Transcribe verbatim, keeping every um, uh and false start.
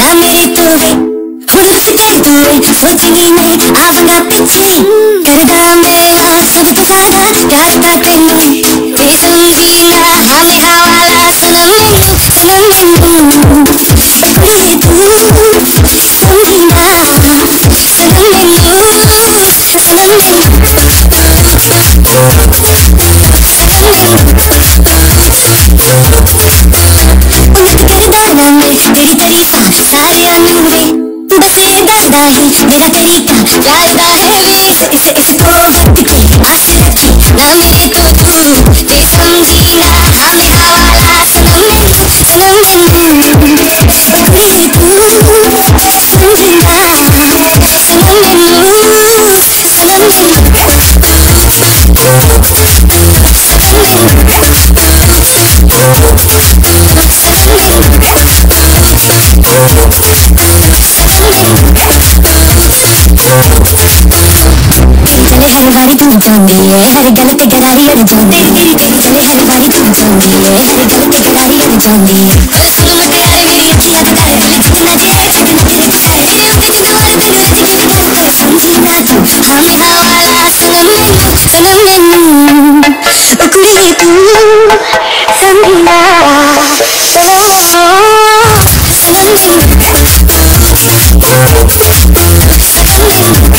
मेरे तो खुद कर दूँ सोची ही नहीं आवांगा पीछे करदा मेरा सब तो खादा प्यार दा तेनू ते समझी ना हमें हवाला सनम मेनू सनम मेनू कुड़िए तू समझी ना सनम मेनू सनम मेनू तेरी तारीफा सारे अनूरे बस ये दर्दा ही मेरा तरीका प्यार दा है वे इस इस इसको वक्त के पास रखी ना मेरे तो तू ते समझी ना हमें हवाला सनम मेनू सनम मेनू कुड़िए तू समझी ना सनम मेनू सनम मेनू हर बारी तू जानी है हर गल ते गरारी अड़ जानी तेरी तेरी चले हर बारी तू जानी है हर गल ते गरारी अड़ जानी सुन मत यार मेरी अखियां तो कर लिखी ना जे कद ना तेरे को कर जे तेरी दवार ते अज किसी कर पर समझी ना तू हमें हवाला सनम मेनू सनम मेनू ओ कुड़िए तू समझी ना सनम मेनू सनम मेनू